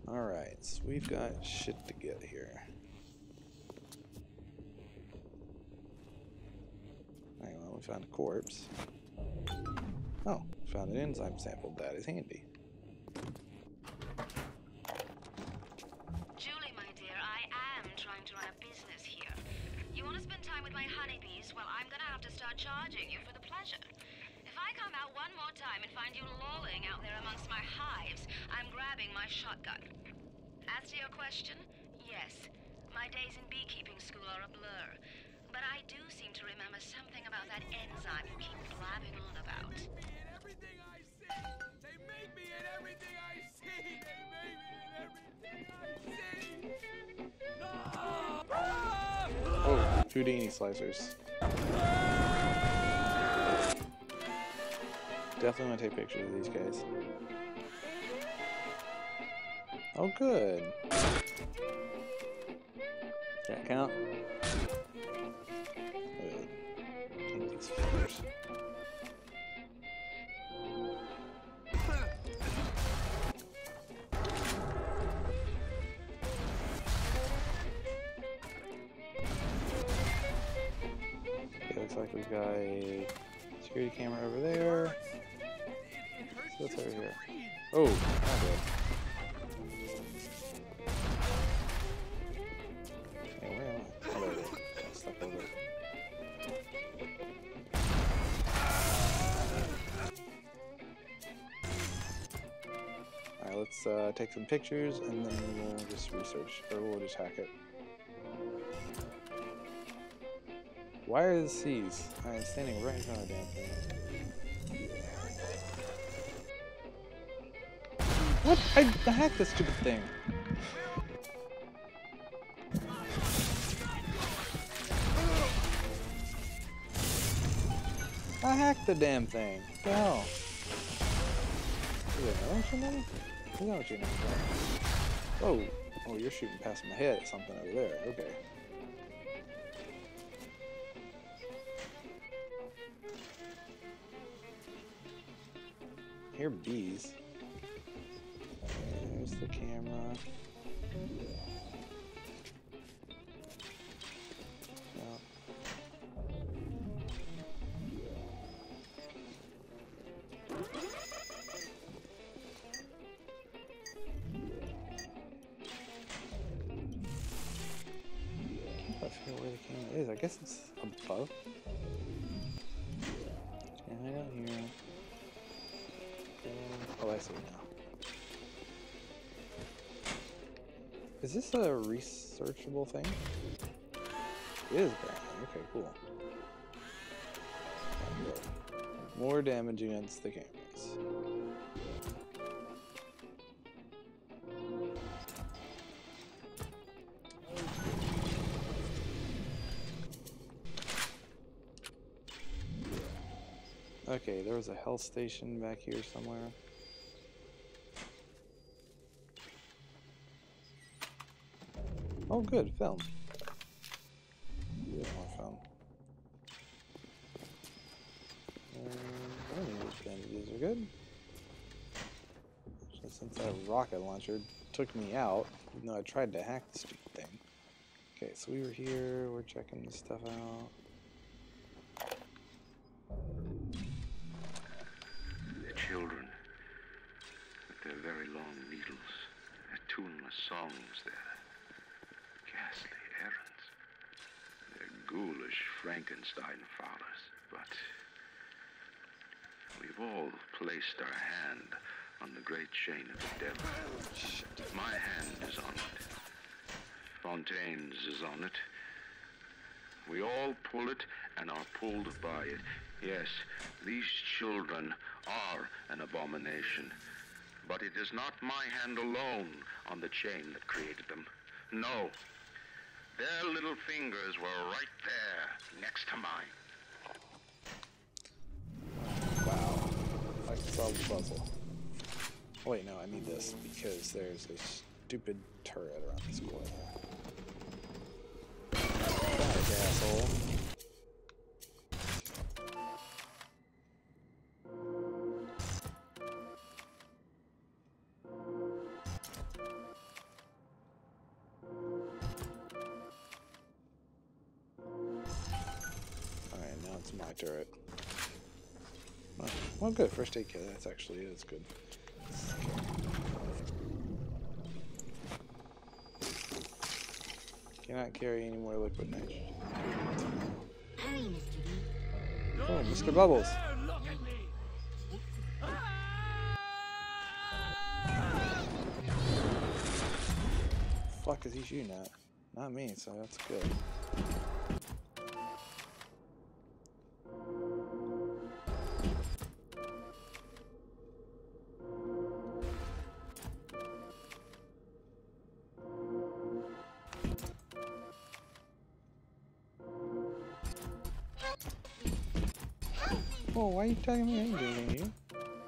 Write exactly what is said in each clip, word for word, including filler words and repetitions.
Alright, so we've got shit to get here. Hang on, we found a corpse. Oh, found an enzyme sample. That is handy. Julie, my dear, I am trying to run a business here. You want to spend time with my honeybees? Well, I'm gonna have to start charging you for the pleasure. If I come out one more time and find you lolling out there amongst my hives, I'm grabbing my shotgun. As to your question, yes, my days in beekeeping school are a blur. But I do seem to remember something about that enzyme you keep blabbing on about. They make me in everything I see! They make me in everything I see! They make me in everything I see! No! Oh, Houdini slicers. Definitely want to take pictures of these guys. Oh, good. Does that count? Good. Take these fingers. Okay, looks like we've got a security camera over there. So what's over here? Oh, not good. Hey, where am I? Oh, there it is. I'm stuck over it. Alright, let's uh, take some pictures and then we'll just research, or we'll just hack it. Why are the C's? I'm standing right in front of the damn thing. What? I, I hacked this stupid thing. I hacked the damn thing. What the hell? Is it another one somebody? Is that what you know? Oh, oh, you're shooting past my head at something over there. Okay. Here are bees. There's the camera. Yeah. I feel where the camera is. I guess it's above. And I don't hear. Oh, I see now. Is this a researchable thing? It is apparently. Okay, cool. More damage against the cameras. Okay, there was a health station back here somewhere. Oh, good, film. Yeah, more film. And these bandages are good. So since that rocket launcher took me out, even though I tried to hack the stupid thing. Okay, so we were here, we're checking this stuff out. The children, with their very long needles, their tuneless songs, their ghastly errands, their ghoulish Frankenstein fathers. But we've all placed our hand on the great chain of the devil. My hand is on it. Fontaine's is on it. We all pull it and are pulled by it. Yes, these children are an abomination. But it is not my hand alone on the chain that created them. No. Their little fingers were right there, next to mine. Wow. I can solve the puzzle. Oh, wait, no, I need this because there's a stupid turret around this corner. Back, asshole. turret. Oh, well, good. First aid kit. That's actually is good. Cannot carry any more liquid nitrogen. Hurry, Mister B. Oh, Mister Bubbles. Look at me. Fuck is he shooting at? Not me, so that's good. Oh, why are you telling me I ain't doing anything to you?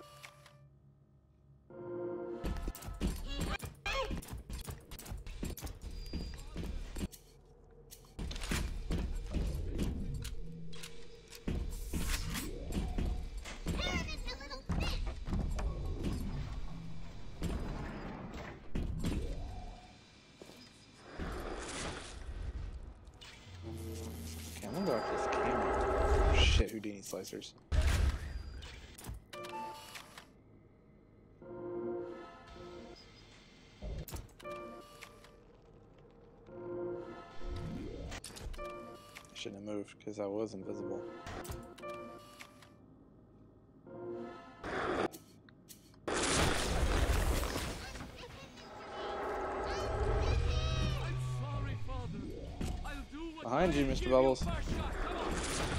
Okay, I'm gonna go after this camera. Shit, Houdini slicers. Shouldn't have moved because I was invisible. I'm sorry, Father. I'll do what Behind I you, give Mister Bubbles. first shot. Come on.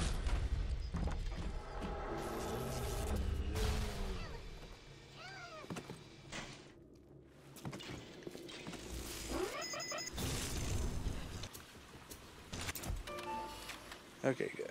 Okay, good.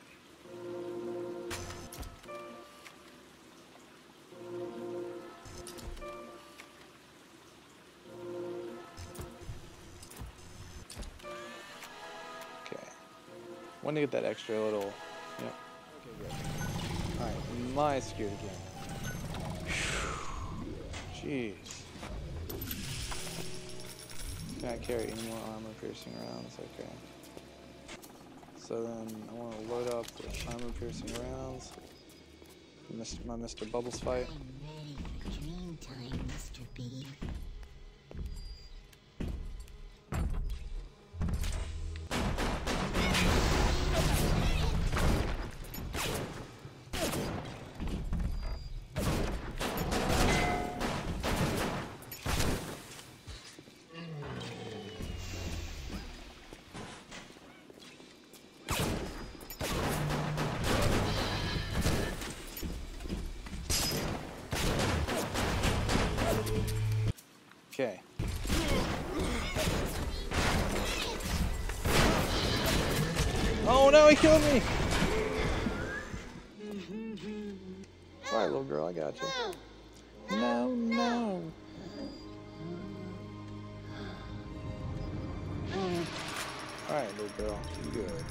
Okay. Want to get that extra little. Yep. Okay, good. Alright, my scared again. Jeez. Can I carry any more armor piercing rounds? Okay. So then I want to load up with armor piercing rounds. My Mister Bubbles fight. I'm ready for dream time, Mister B. Okay. Oh no, he killed me! Alright, little girl, I got you. No, no. Alright, little girl, you good.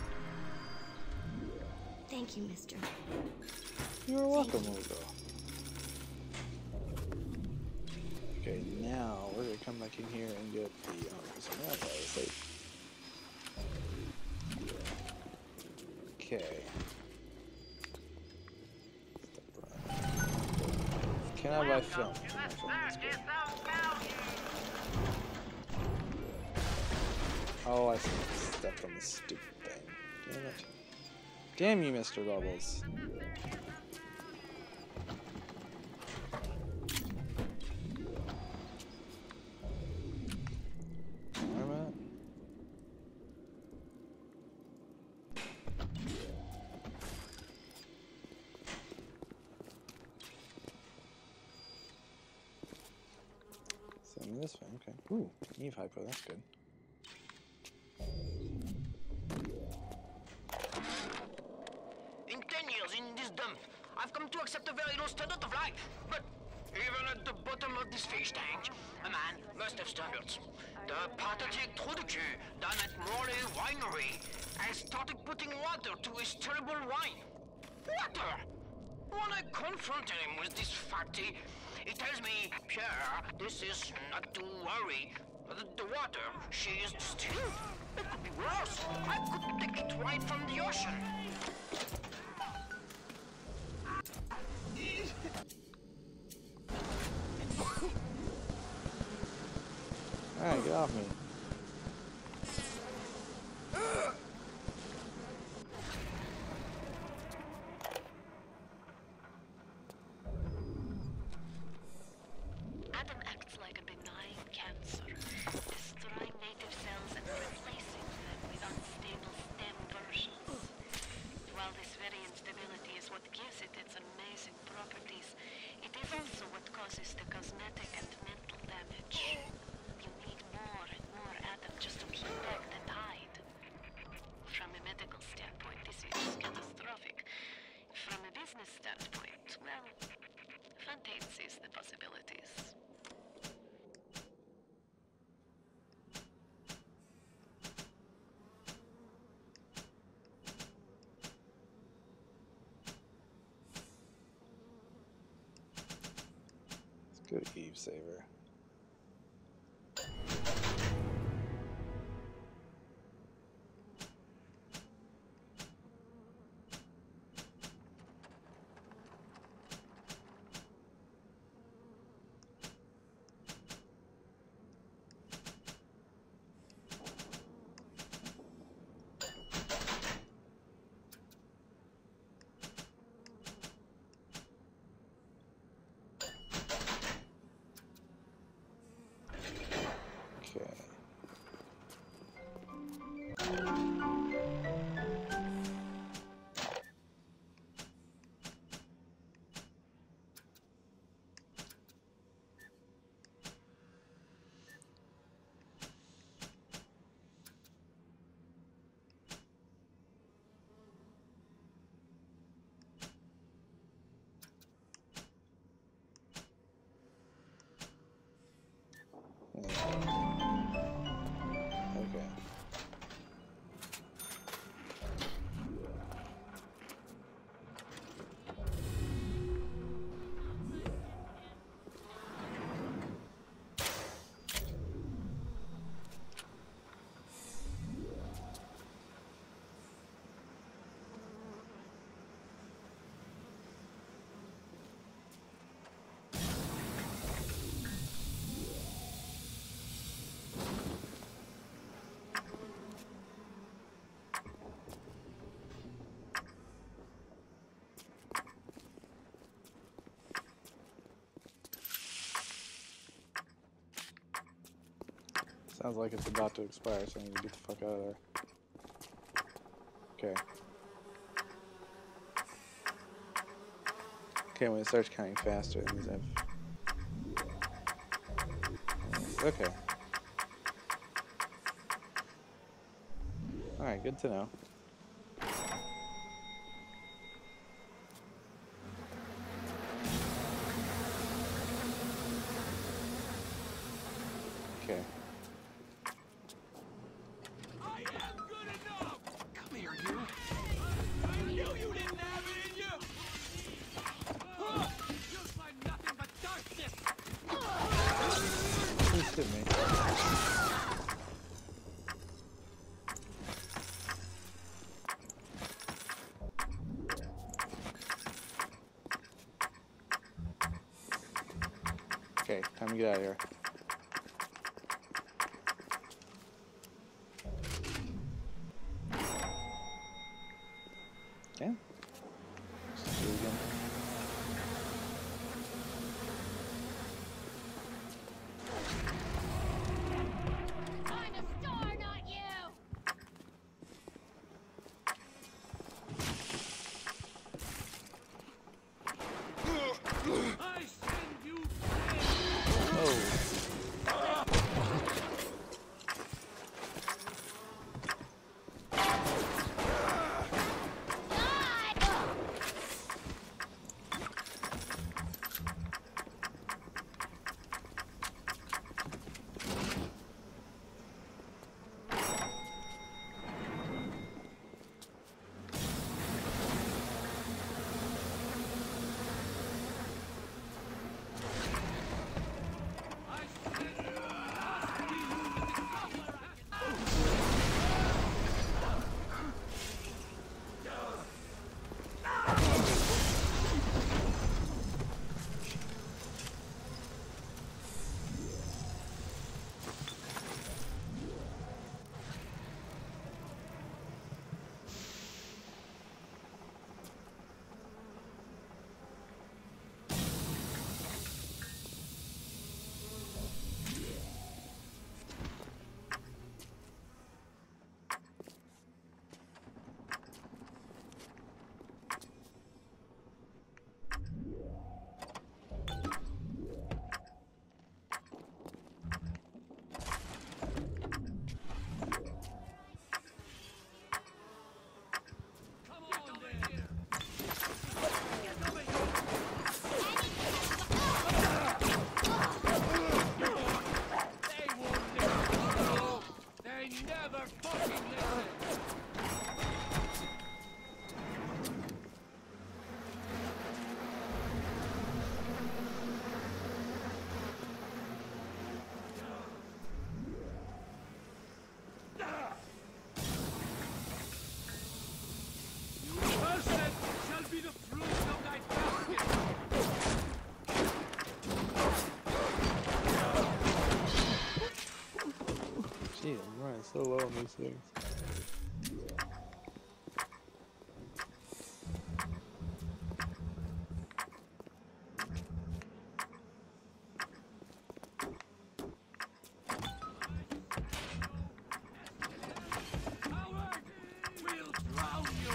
Thank you, Mister. You're welcome, little girl. Okay, now we're gonna come back in here and get the um, some allies. Okay. Can I buy film? Can I buy film? That's good. Oh, I stepped on this stupid thing. Damn it. Damn you, Mister Bubbles. This way, okay. Ooh, Eve hypo, that's good. In ten years in this dump, I've come to accept a very low standard of life. But even at the bottom of this fish tank, a man must have standards. The pathetic Trudeau down at Morley Winery has started putting water to his terrible wine. Water! When I confronted him with this fact, he, he tells me, Pierre, this is not to worry. The, the water, she is still. It could be worse. I could take it right from the ocean. Alright, get off me. Adam acts like a benign cancer, destroying native cells and replacing them with unstable stem versions. While this very instability is what gives it its amazing properties, it is also what causes the cosmetic and mental damage. You need more and more Adam just to keep back the tide. From a medical standpoint, this is catastrophic. From a business standpoint, well, Fontaine sees the possibilities. Let's go to Eve Saver. Okay. Sounds like it's about to expire, so I need to get the fuck out of there. Okay. Okay, when it starts counting faster, it means I've... Okay. Alright, good to know. Okay. I am good enough! Come here, you! I knew you didn't have it in you! Huh! You'll find nothing but darkness! Please hit me. Okay, time to get out of here. Okay. Let's do it again. I'm a star, not you! I send you Oh. Die! I'm so low on these things. Howard! We'll drown you!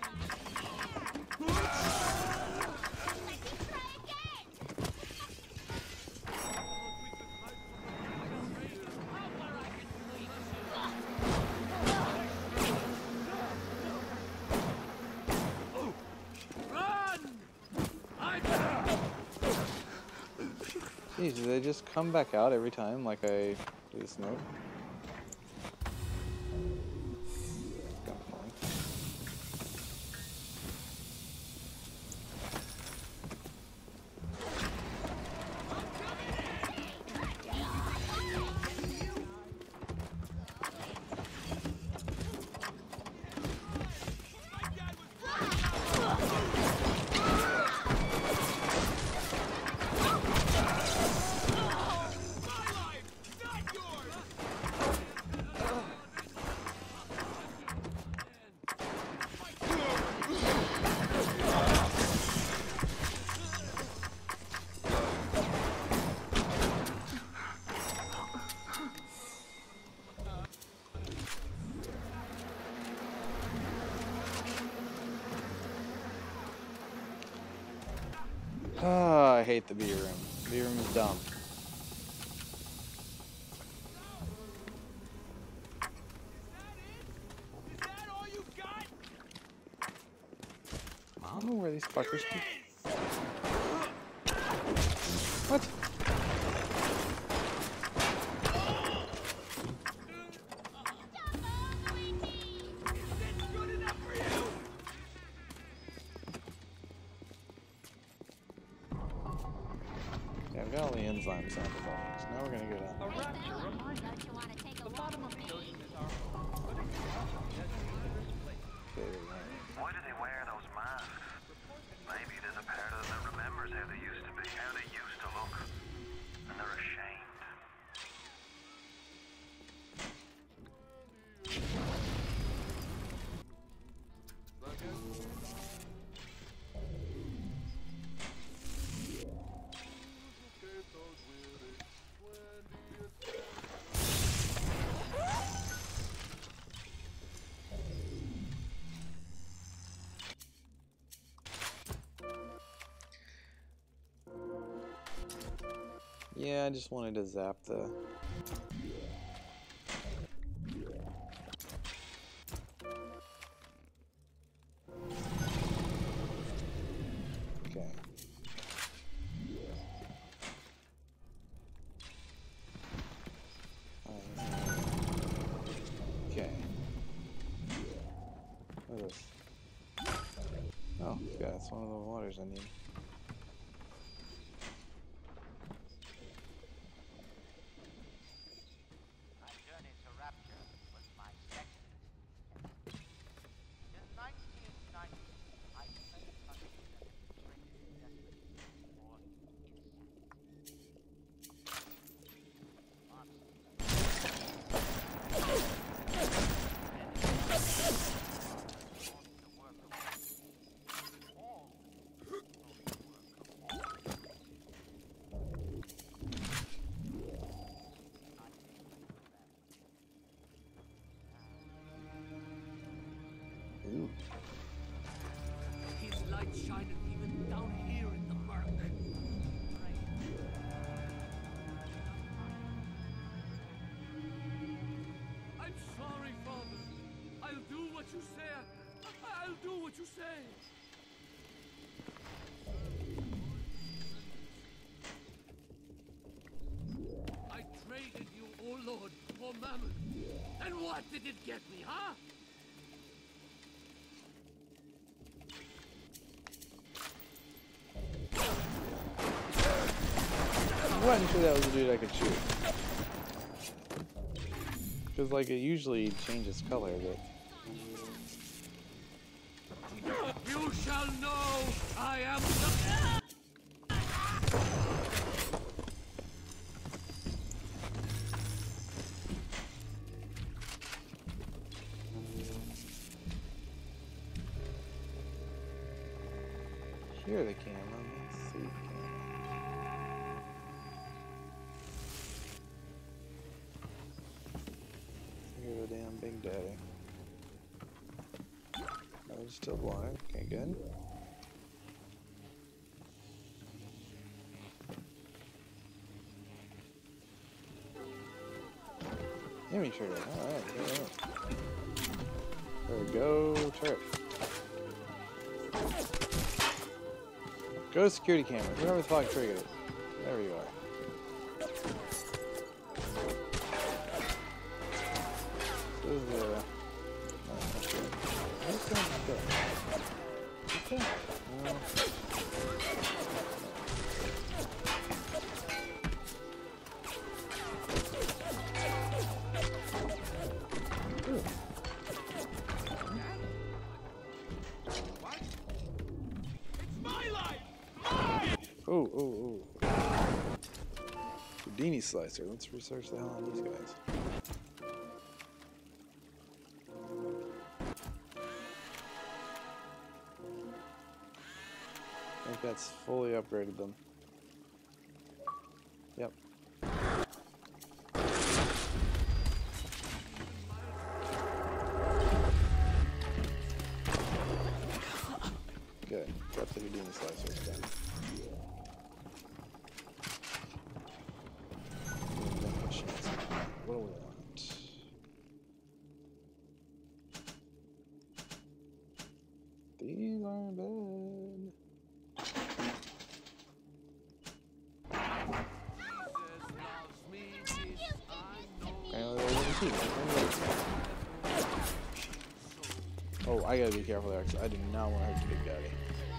Jeez, do they just come back out every time like I do the snow? Ah, I hate the bee room. The bee room is dumb. Is that all you got? I don't know where these fuckers keep. What? Good enough for you! Yeah, I've got all the enzyme sound effects. Now we're gonna go down. A rapture reminds Don't you want to take a the look bottom at of the me? ocean is our home, but it's nothing that dangerous place. Okay, right. Why do they wear those masks? Maybe there's a part of them that remembers how they used to be, how they used to look, and they're ashamed. Yeah, I just wanted to zap the. Okay. Okay. What is this? Oh, yeah, it's one of the waters I need. My journey to Rapture was my second. In nineteen ninety, I spent money that had been traded desperately for insanity. Ooh. His light shineth even down here in the murk. I'm sorry, Father. I'll do what you say. I'll do what you say. I traded you, oh Lord, for mammon. And what did it get me, huh? I wasn't sure that was the dude I could shoot. Because, like, it usually changes color, but. You shall know I am the... hear the camera. Let's see the camera. Hear the damn Big Daddy. Oh, he's still blind. Okay, good. Enemy trigger. Alright, there we go, turret. Go to security camera. Whoever the fuck triggered it. There you are. This is the... Oh, okay. What's that? What's that? No. Oh, oh, oh. Houdini slicer. Let's research the hell on these guys. I think that's fully upgraded them. Yep. Good. Got the Houdini slicer done. What do we want? These aren't bad. Oh, I gotta be careful there, because I do not want to hurt the Big Daddy.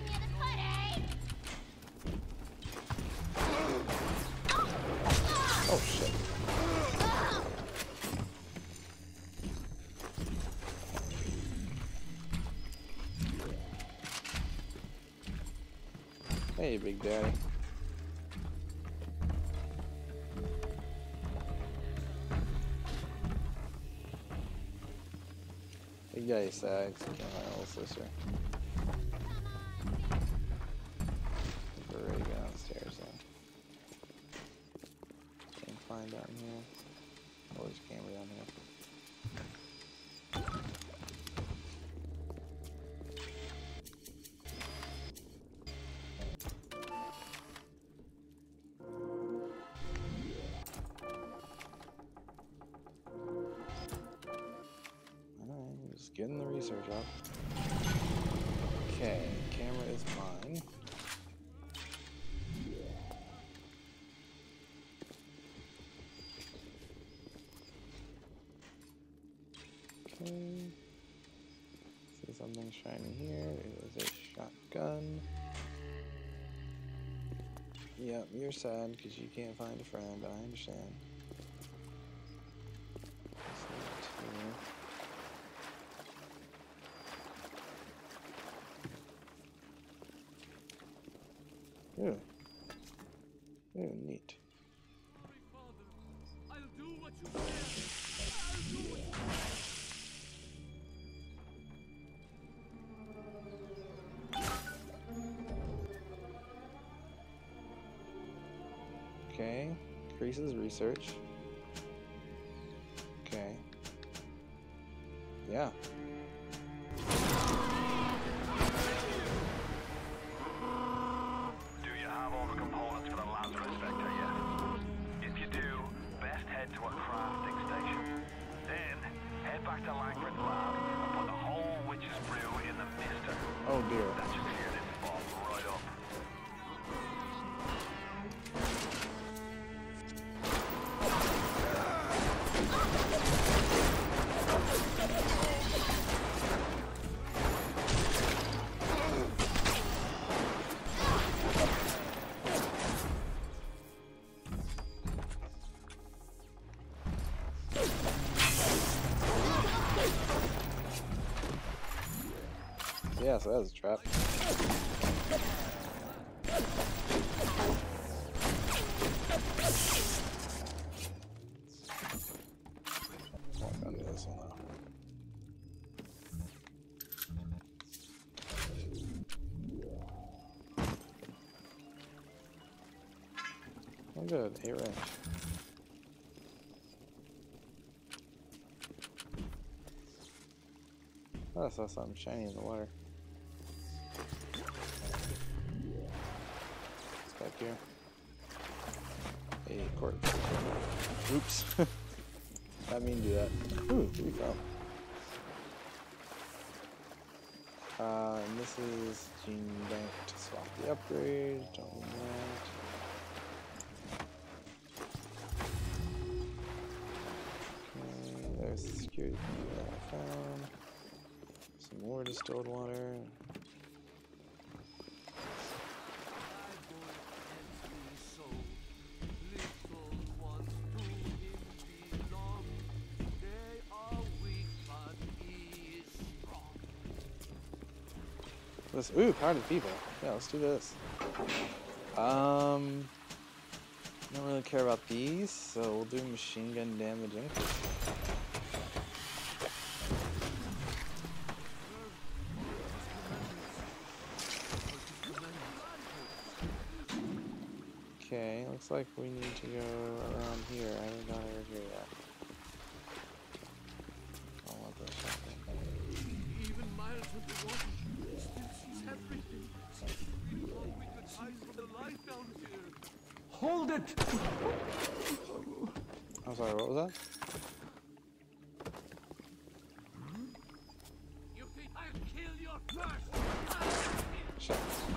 Oh shit. Hey, Big Daddy. Big Daddy sags. Can't find a little sister. We're ready to go downstairs then. Can't find down here. Oh, there's a camera down here. Getting the research up. Okay, camera is mine. Okay. See something shiny here. It is a shotgun. Yep, you're sad because you can't find a friend. I understand. Ooh. Ooh, neat. I'll do what you say. I'll do what you Okay, increases research. Okay. Yeah. Do you have all the components for the Lazarus Vector yet? If you do, best head to a crafting station. Then, head back to Langford's lab and put the whole witch's brew in the mister. Oh dear. That should clear this fog right up. Yeah, so that was a trap. Walk under this one now. good. Eight wrench. Oh, I saw something shiny in the water. It's back here. A corpse. Oops. I mean to do that. Ooh, here we go. Uh, and this is Gene Bank to swap the upgrade. Don't need that. Okay, there's the security thing that I found. Some more distilled water. This, ooh, crowded people. Yeah, let's do this. Um, don't really care about these, so we'll do machine gun damage increase. Okay, looks like we need to go around here. I haven't gone over here yet. I want this shotgun. Even miles underwater, still sees everything. We thought we could hide from the light down here. Hold it! I'm sorry, what was that? You think I'll kill your first? Shit.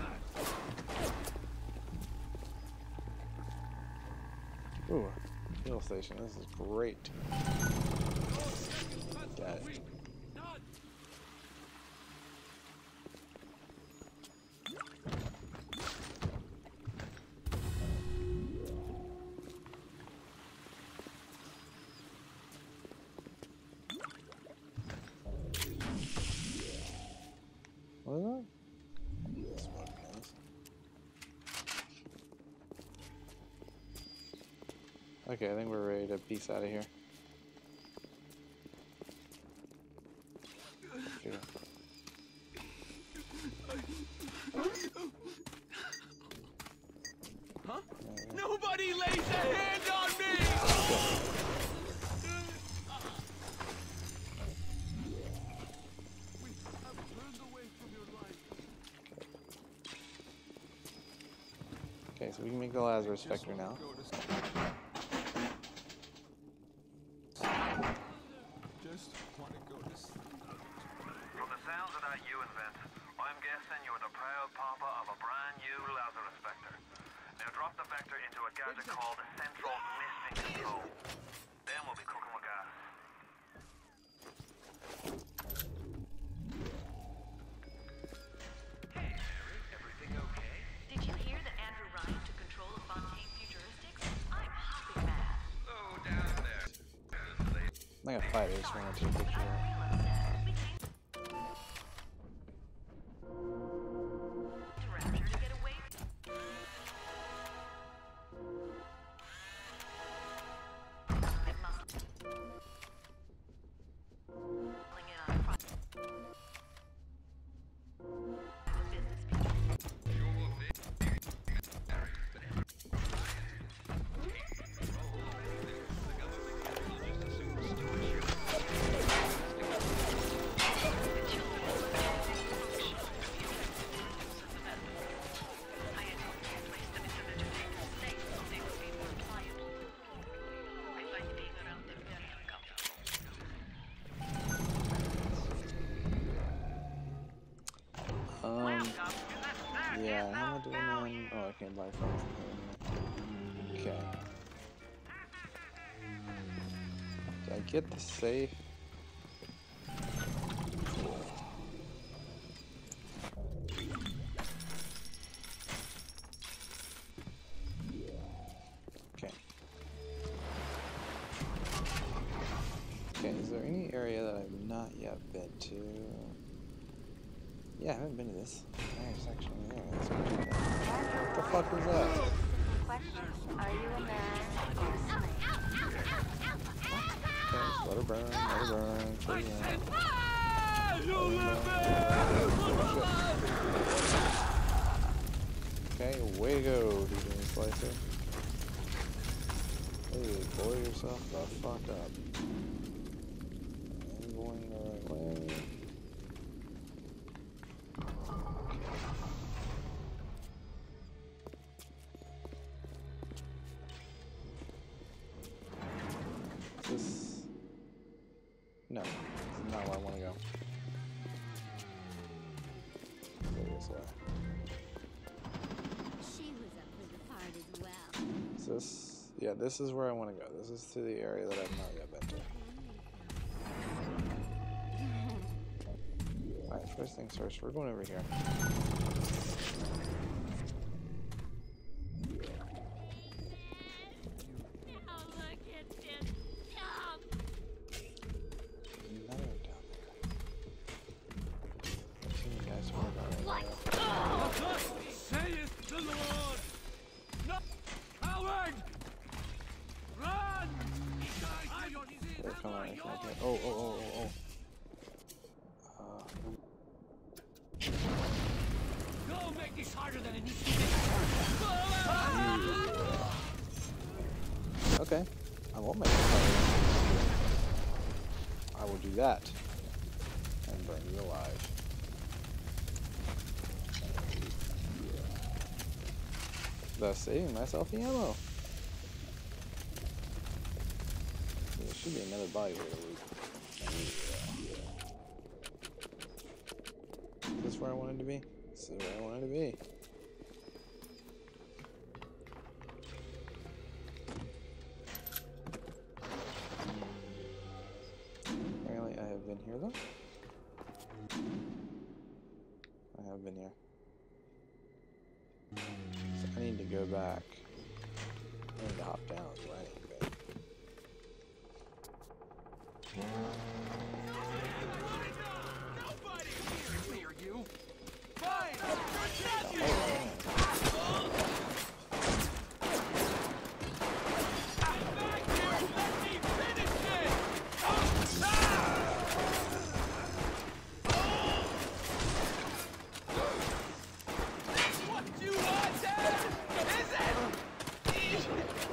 Ooh, fuel station. This is great. Got it. What is that? Smoke noise. Okay, I think we're ready to peace out of here. Sure. Huh? Nobody lays a hand on me! We have turned away from your life. Okay, so we can make the Lazarus Vector now. Just want to go to sleep. From the sounds of that you invent, I'm guessing you're the proud papa of a brand new Lazarus Vector. Now drop the Vector into a gadget called Central Misting Control. Then we'll be cooking with gas. Hey, Harry, everything okay? Did you hear that Andrew Ryan took control of Fontaine Futuristics? I'm hopping mad. Oh, down there. I'm not gonna fight it, I just wanted to take a picture of it. I'm real upset. We came to Rapture to get away from it. Must pulling in on a pro- business people. Um, yeah, how am I doing on? Oh, I can't buy from. Okay. Did I get the safe? Okay. Okay, is there any area that I've not yet been to? Yeah, I haven't been to this intersection there. Let's go check that. What the fuck was that? Question, are you a man or a slave? Okay, just let her burn, let her burn. Chill out. Okay, way to go, D J Slicer. blow yourself the fuck up. I'm going the right way. Is this... No, this is not where I want to go. Go this way. She was up for the part as well. Is this... Yeah, this is where I want to go. This is to the area that I've not yet been to. Alright, first things first, we're going over here. Now look at this dump. Another down there. I've seen you guys work on it. What? Thus saith the Lord! No! Coward! Run! I your sins They're are coming at me yours! from here. Oh, oh, oh, oh, oh. Uh, Go make this harder than it needs to be. okay. I won't make it harder. I will do that. And burn you alive. Thus saving myself the ammo. There should be another body here to loot. Is this where I wanted to be? This is where I wanted to be. Apparently I have been here though. I have been here. So I need to go back. I need to hop down is where I need to go. Nobody! Clear you! Fine! You're Oh, champion! man. Get back here! Let me finish it! What you want, Dad? Is it?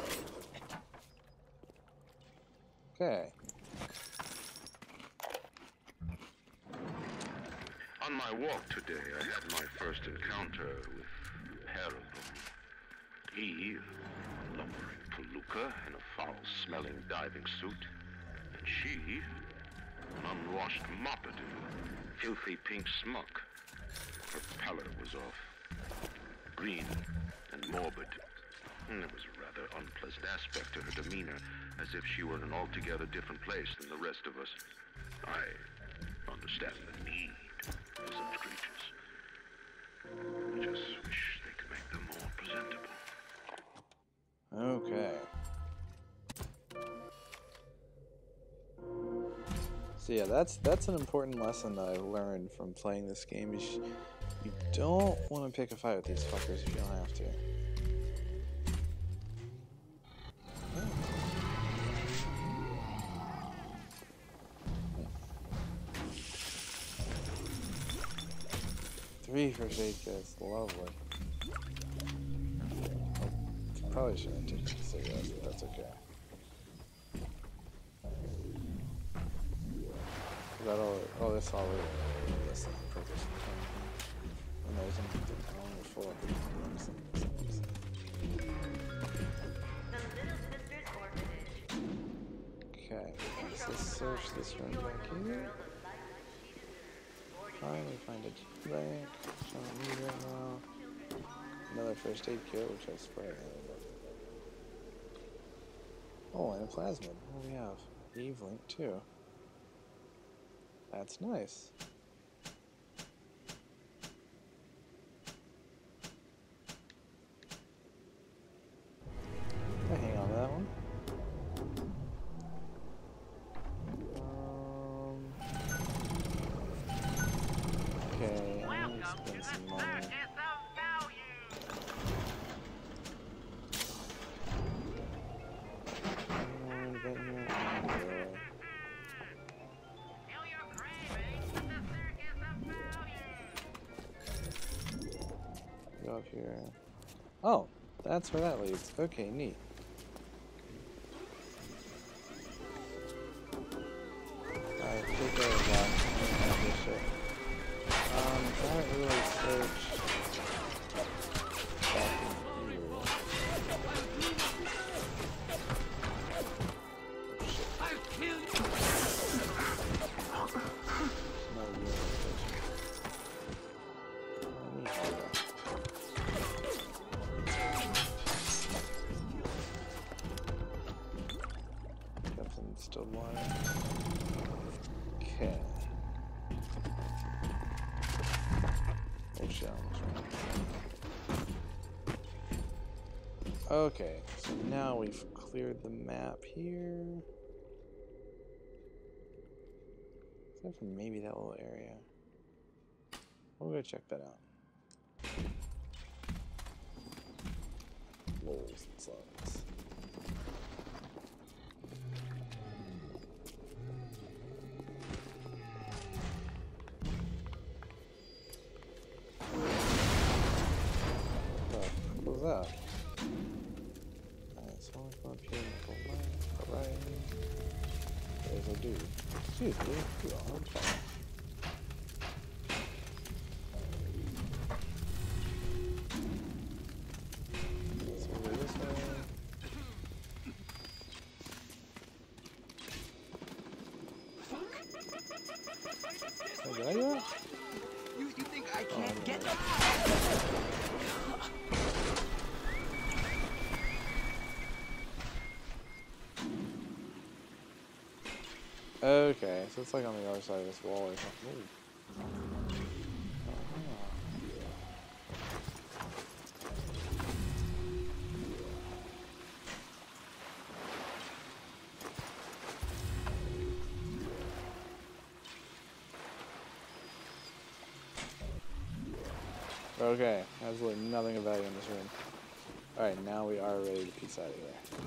Okay. On my walk today, I had my first encounter with a pair of them. He, a lumbering palooka in a foul-smelling diving suit, and she, an unwashed moppet in a filthy pink smock. Her pallor was off, green and morbid, and there was a rather unpleasant aspect to her demeanor, as if she were in an altogether different place than the rest of us. I understand the need for such creatures. I just wish they could make them more presentable. Okay. So yeah, that's that's an important lesson that I learned from playing this game. Is you don't want to pick a fight with these fuckers if you don't have to. Three first aid kits, lovely. Oh, probably shouldn't take the cigarettes, but that's okay. Is that all? Oh, that's all it is. That's the purpose. Oh, no, it's empty. I only full of okay, let's just search this room back here. Finally find a bank, which I don't need right now. Another first aid kit, which I spray. Oh, and a plasmid. What do we have? Eve Link too. That's nice. Can I hang on to that one? Okay, I need to spend some money. And then here, and there. Go up here. Oh, that's where that leads. Okay, neat. kill you. No real location. I need harder. Got some distilled water. Okay. Oh shit, I almost ran. Okay, so now we've cleared the map here. Except for maybe that little area. We'll go check that out. Lols and slugs. What was that? Alright, so I'll come up here and go left, go right. There's a dude. Excuse me, you are on fire. So we'll go this way. Hey, did I do it? You, you think I can't Oh, get no. up? Okay, so it's like on the other side of this wall or something. Ooh. Okay, absolutely nothing of value in this room. Alright, now we are ready to piece out of here.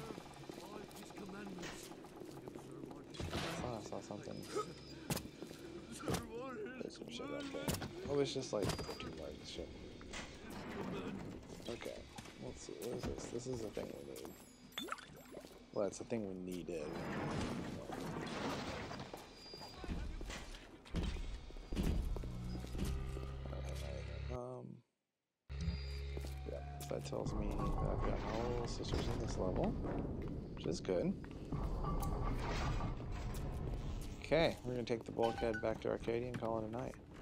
I thought I saw something. There's some shit right there. Oh, it's just like protein bars and shit. Okay, let's see, what is this? This is the thing we need. Well, it's the thing we needed. Um, yeah, so that tells me that I've got all little sisters in this level, which is good. Okay, we're gonna take the bulkhead back to Arcadia and call it a night.